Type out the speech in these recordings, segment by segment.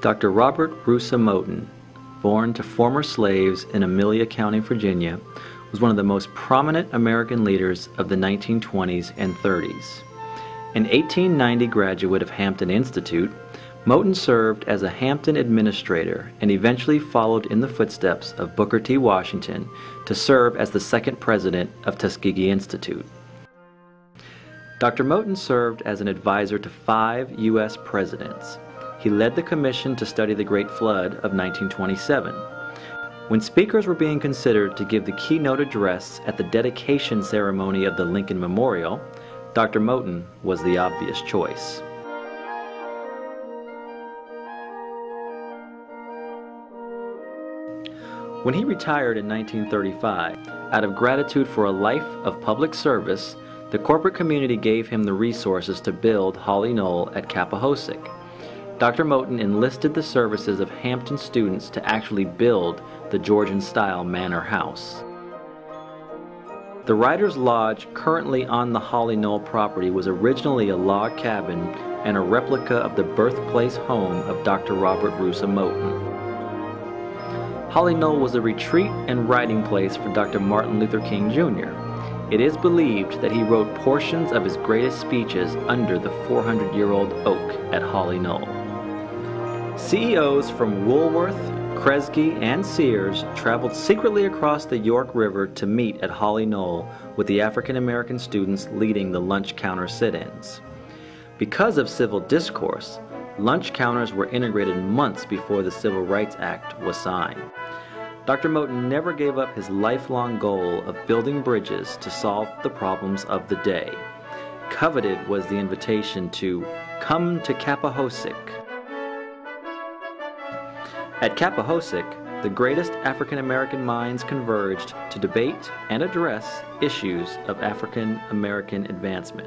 Dr. Robert Russa Moton, born to former slaves in Amelia County, Virginia, was one of the most prominent American leaders of the 1920s and 30s. An 1890 graduate of Hampton Institute, Moton served as a Hampton administrator and eventually followed in the footsteps of Booker T. Washington to serve as the second president of Tuskegee Institute. Dr. Moton served as an advisor to 5 U.S. presidents. He led the commission to study the Great Flood of 1927. When speakers were being considered to give the keynote address at the dedication ceremony of the Lincoln Memorial, Dr. Moton was the obvious choice. When he retired in 1935, out of gratitude for a life of public service, the corporate community gave him the resources to build Holly Knoll at Cappahossick. Dr. Moton enlisted the services of Hampton students to actually build the Georgian-style manor house. The Writer's Lodge currently on the Holly Knoll property was originally a log cabin and a replica of the birthplace home of Dr. Robert Russa Moton. Holly Knoll was a retreat and writing place for Dr. Martin Luther King Jr. It is believed that he wrote portions of his greatest speeches under the 400-year-old oak at Holly Knoll. CEOs from Woolworth, Kresge, and Sears traveled secretly across the York River to meet at Holly Knoll, with the African American students leading the lunch counter sit-ins. Because of civil discourse, lunch counters were integrated months before the Civil Rights Act was signed. Dr. Moton never gave up his lifelong goal of building bridges to solve the problems of the day. Coveted was the invitation to come to Cappahossick. At Cappahossick, the greatest African American minds converged to debate and address issues of African American advancement.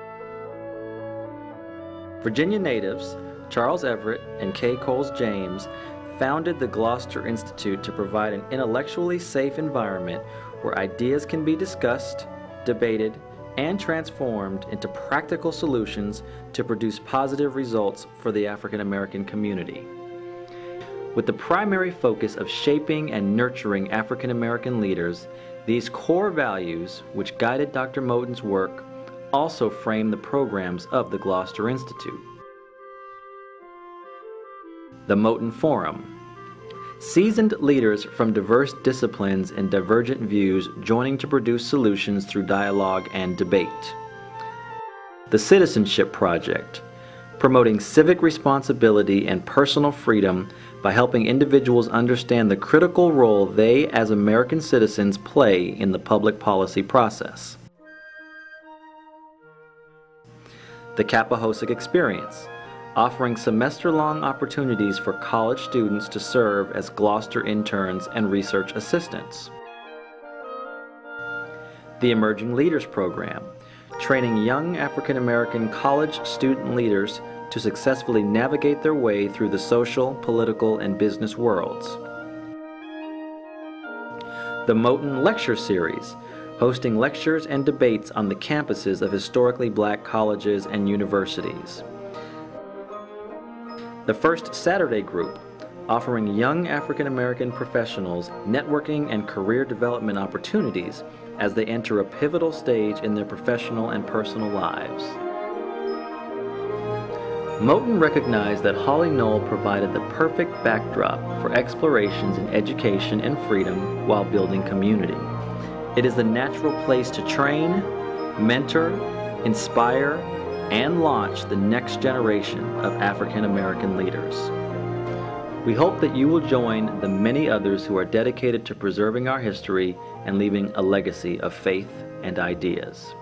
Virginia natives Charles Everett and K. Coles James founded the Gloucester Institute to provide an intellectually safe environment where ideas can be discussed, debated, and transformed into practical solutions to produce positive results for the African American community. With the primary focus of shaping and nurturing African American leaders, these core values, which guided Dr. Moton's work, also frame the programs of the Gloucester Institute. The Moton Forum. Seasoned leaders from diverse disciplines and divergent views joining to produce solutions through dialogue and debate. The Citizenship Project. Promoting civic responsibility and personal freedom by helping individuals understand the critical role they as American citizens play in the public policy process. The Cappahossick Experience. Offering semester-long opportunities for college students to serve as Gloucester interns and research assistants. The Emerging Leaders Program, training young African American college student leaders to successfully navigate their way through the social, political, and business worlds. The Moton Lecture Series, hosting lectures and debates on the campuses of historically black colleges and universities. The First Saturday Group, offering young African American professionals networking and career development opportunities as they enter a pivotal stage in their professional and personal lives. Moton recognized that Holly Knoll provided the perfect backdrop for explorations in education and freedom while building community. It is the natural place to train, mentor, inspire, and launch the next generation of African American leaders. We hope that you will join the many others who are dedicated to preserving our history and leaving a legacy of faith and ideas.